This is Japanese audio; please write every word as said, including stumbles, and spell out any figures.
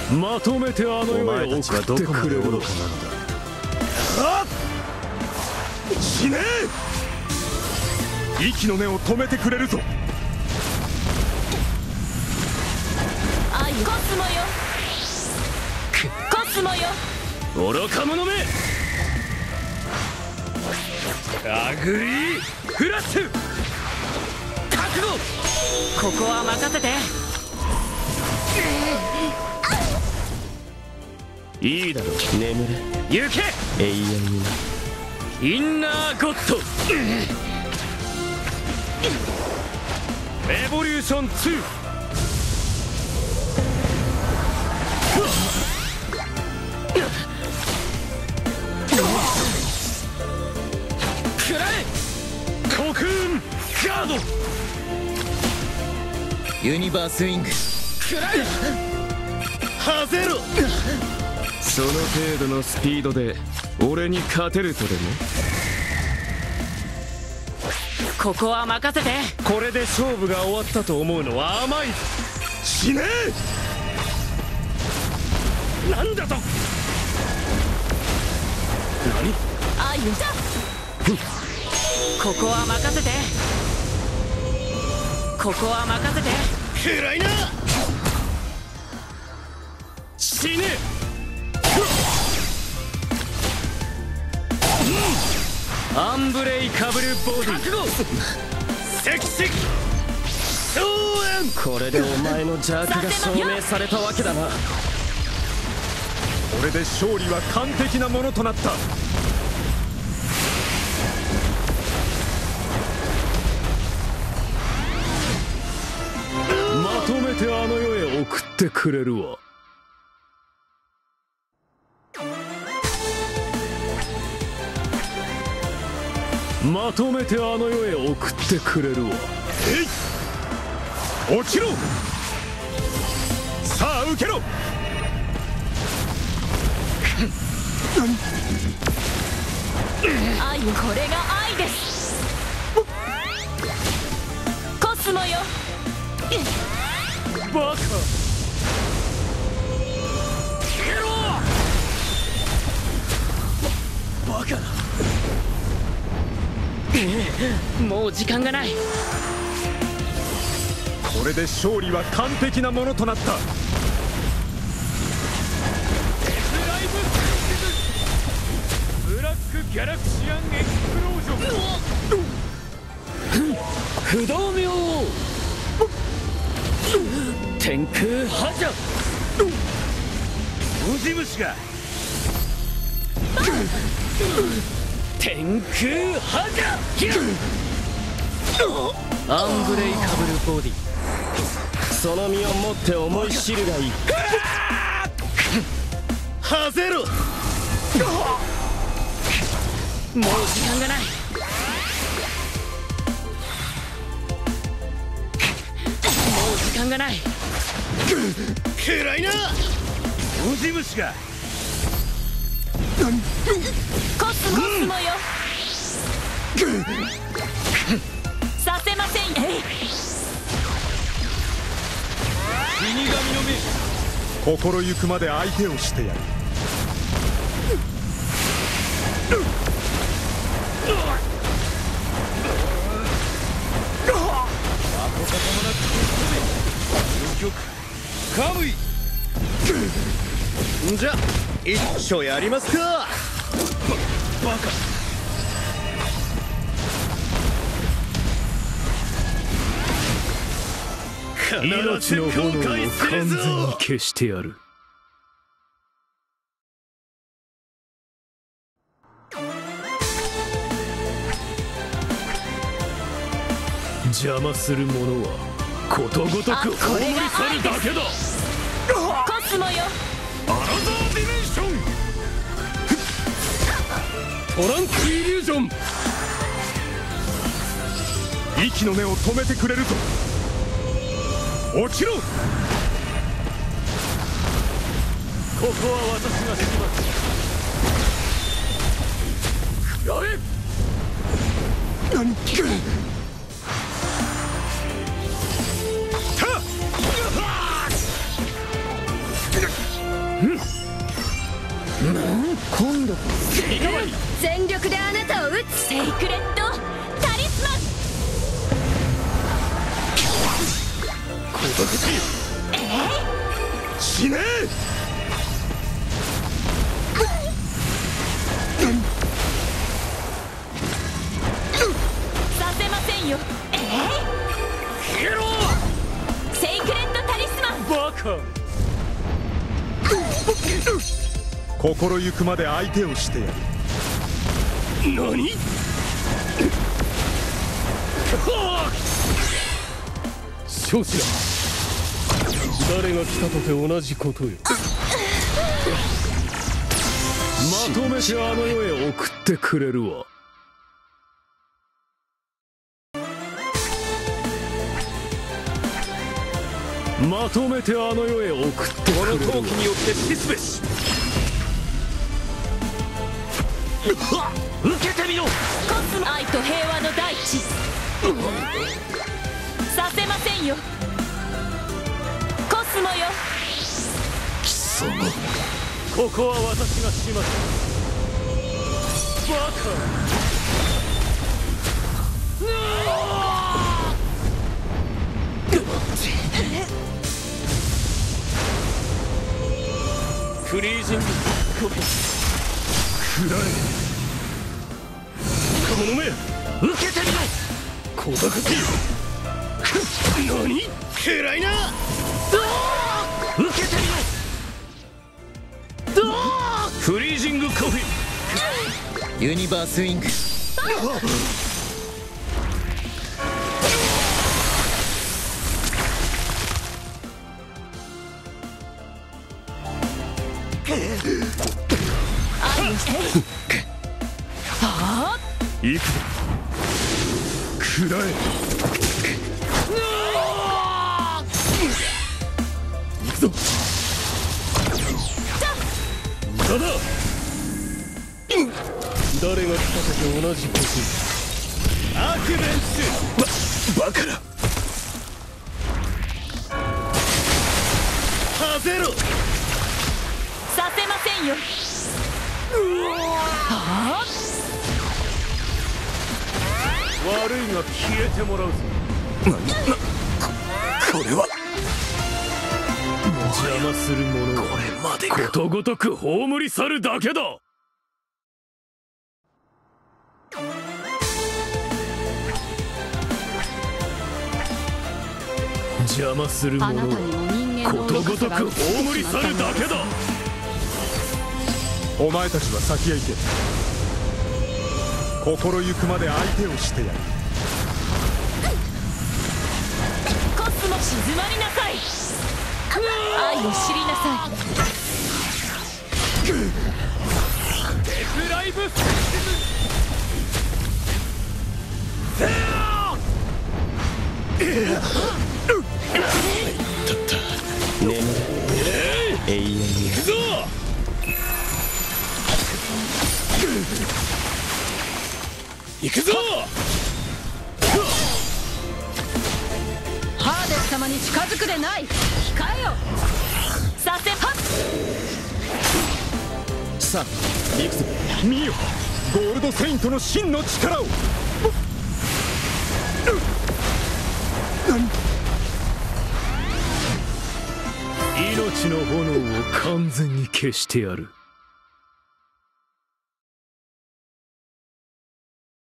まとめてあの世へ送ってくれるのか。 死ねえ。息の根を止めてくれるぞ。 あいコスモよコスモよ。 愚か者め。アグリーフラッシュ覚悟。 ここは任せて。 いいだろう。眠れ行け永遠にな。インナーゴッドエボリューションツー。食らえコクーンガード。 ユニバースウィング食らえハゼロ。その程度のスピードで俺に勝てるとでも。 ここは任せて。 これで勝負が終わったと思うのは甘い。 死ねえ。なんだと。何あいた。ここは任せて。ここは任せて。 暗いな。死ねえ。アンブレイカブルボディ覚悟。セクシーこれでお前の邪悪が証明されたわけだな。 これで勝利は完璧なものとなった。 まとめてあの世へ送ってくれるわ。まとめてあの世へ送ってくれるわ。 えい落ちろ。さあ受けろ。 愛これが愛です。コスモよバカ。バカな。 もう時間がない。 これで勝利は完璧なものとなった。 ブラックギャラクシアンエクスプロージョン。不動明王天空覇者ウジ虫が天空覇者アンブレイカブルボディ。その身をもって思い知るがいい。ハゼロ。もう時間がない。もう時間がない。 暗いなウジ虫が。 コスモコスモよさせません。えい死神の目。 心ゆくまで相手をしてやる。 カムイ。じゃ一緒やりますか。バカ。命の炎を完全に消してやる。邪魔する者はことごとく葬り去るだけだ。 コスモよアナザーディメンショントランスイリュージョン。 息の根を止めてくれるぞ。落ちろ。ここは私がします。食らえ。 何全力であなたを撃つ。セイクレットタリスマン。 こだくし死ねさせませんよ。え消えろ。 セイクレットタリスマン。 バカ。 心ゆくまで相手をしてやる。何少子だ。誰が来たとて同じことよ。まとめてあの世へ送ってくれるわ。まとめてあの世へ送ってくれるわ。この闘気によって死すべし。受けてみろ。 コスモ愛と平和の大地。させませんよ。コスモよ。 貴様。 ここは私がします。バカ。フリージングコピー。 くらえ。 カモノめ、受けてみろ。 こだくし何暗いな。受けてみろ。フリージングコフィン。 ユニバースウィング。 行くぞ。くらえ。行くぞ。無駄だ。 誰が来たとて同じこと。アクベンス。 ババカな。 はぜろ。 させませんよ。はあ。 悪いが消えてもらうぞ。 な、な、これは邪魔する者はこれまでか。 ことごとく葬り去るだけだ。邪魔する者はことごとく葬り去るだけだ。 お前たちは先へ行け。心ゆくまで相手をしてやる。 コスモ静まりなさい。愛を知りなさい。 デスライブス眠れ永遠に。 行くぞ。行くぞ。 ハーデス様に近づくでない。控えよ。させはっ。 さあ行くぞ。見よ、ゴールドセイントの真の力を。 命の炎を完全に消してやる。